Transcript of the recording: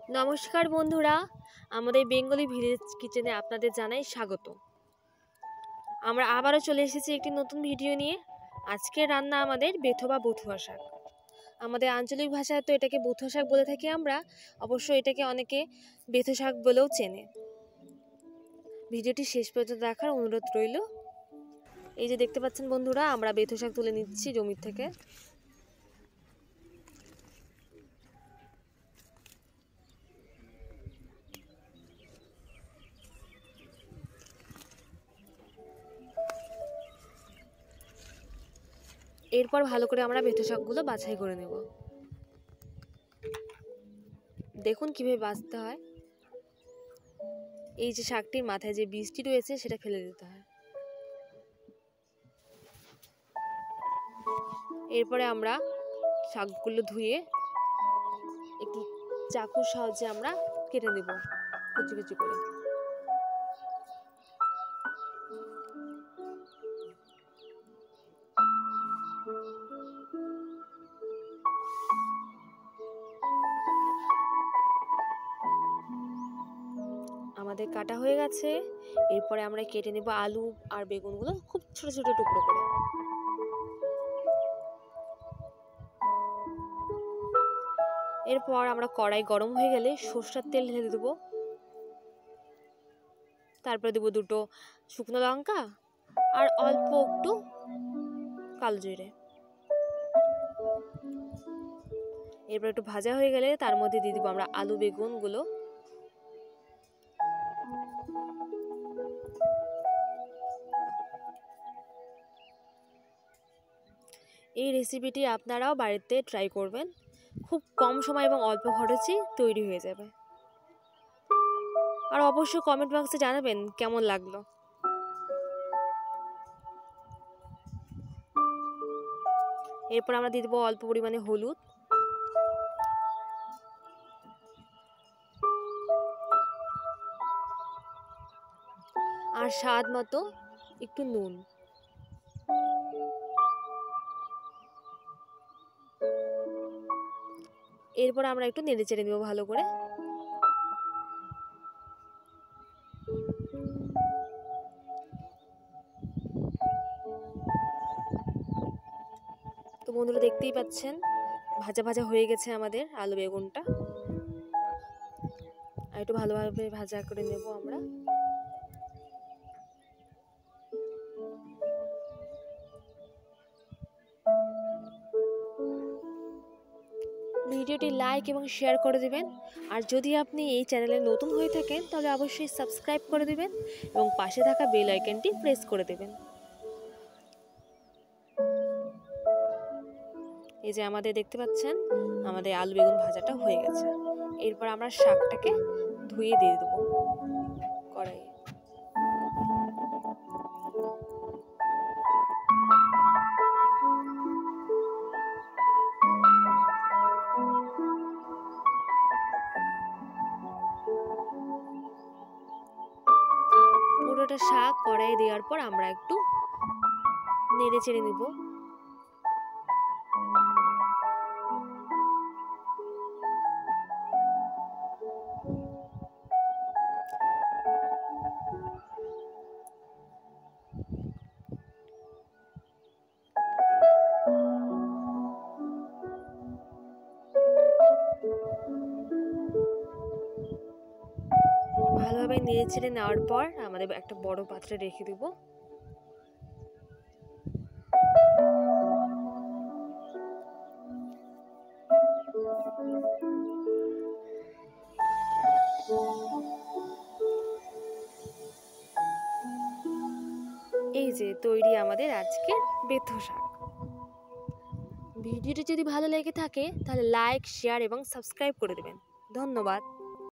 নমস্কার বন্ধুরা, আমাদের বেঙ্গলি ভিলেজ কিচেনে আপনাদের জানাই স্বাগত। আমরা আবারও চলে এসেছি একটি নতুন ভিডিও নিয়ে। আজকে রান্না আমাদের বেথো বা বথুয়া শাক। আমাদের আঞ্চলিক ভাষায় তো এটাকে বথুয়া শাক বলে থাকি আমরা, অবশ্য এটাকে অনেকে বেথো শাক বলেও চেনে। ভিডিওটি শেষ পর্যন্ত দেখার অনুরোধ রইল। এই যে দেখতে পাচ্ছেন বন্ধুরা, আমরা বেথো শাক তুলে নিচ্ছি জমির থেকে। এরপর ভালো করে আমরা বেথো শাকগুলো বাছাই করে নেব। দেখুন কিভাবে বাছতে হয়। এই যে শাকটির মাথায় যে বীজটি রয়েছে সেটা ফেলে দিতে হয়। এরপরে আমরা শাকগুলো ধুয়ে একটু চাকুর সাহায্যে আমরা কেটে নেব কুচি কুচি করে। আমাদের কাটা হয়ে গেছে। এরপরে আমরা কেটে নেব আলু আর বেগুনগুলো খুব ছোট ছোট টুকরো করে। এরপর আমরা কড়াই গরম হয়ে গেলে সরষের তেল ঢেলে দেবো। তারপরে দেবো দুটো শুকনো লঙ্কা আর অল্প একটু কালো জিরে। এরপর একটু ভাজা হয়ে গেলে তার মধ্যে দিয়ে দেবো আমরা আলু বেগুনগুলো। এই রেসিপিটি আপনারাও বাড়িতে ট্রাই করবেন, খুব কম সময় এবং অল্প খরচে তৈরি হয়ে যাবে। আর অবশ্যই কমেন্ট বক্সে জানাবেন কেমন লাগলো। এরপর আমরা দিয়ে দেবো অল্প পরিমাণে হলুদ, আর স্বাদ মতো একটু নুন। এরপর আমরা একটু নেড়ে চেড়ে নেবো ভালো করে। তো বন্ধুরা দেখতেই পাচ্ছেন ভাজা ভাজা হয়ে গেছে আমাদের আলু বেগুনটা। আর একটু ভালোভাবে ভাজা করে নেব আমরা। ভিডিওটি লাইক এবং শেয়ার করে দিবেন। আর যদি আপনি এই চ্যানেলে নতুন হয়ে থাকেন তাহলে অবশ্যই সাবস্ক্রাইব করে দিবেন এবং পাশে থাকা বেল আইকনটি প্রেস করে দেবেন। এই যে আমাদের দেখতে পাচ্ছেন আমাদের আলু বেগুন ভাজাটা হয়ে গেছে। এরপর আমরা শাকটাকে ধুয়ে দিয়ে দেবো কড়াইয়ে। পুরোটা শাক কড়াইয়ে দেওয়ার পর আমরা একটু নেড়ে চেড়ে নিব। ভালোভাবে নেড়ে চেড়ে নেওয়ার পর আমাদের একটা বড় পাত্রে রেখে দেব। এই যে তৈরি আমাদের আজকের বেথো শাক। ভিডিওটি যদি ভালো লেগে থাকে তাহলে লাইক, শেয়ার এবং সাবস্ক্রাইব করে দেবেন। ধন্যবাদ।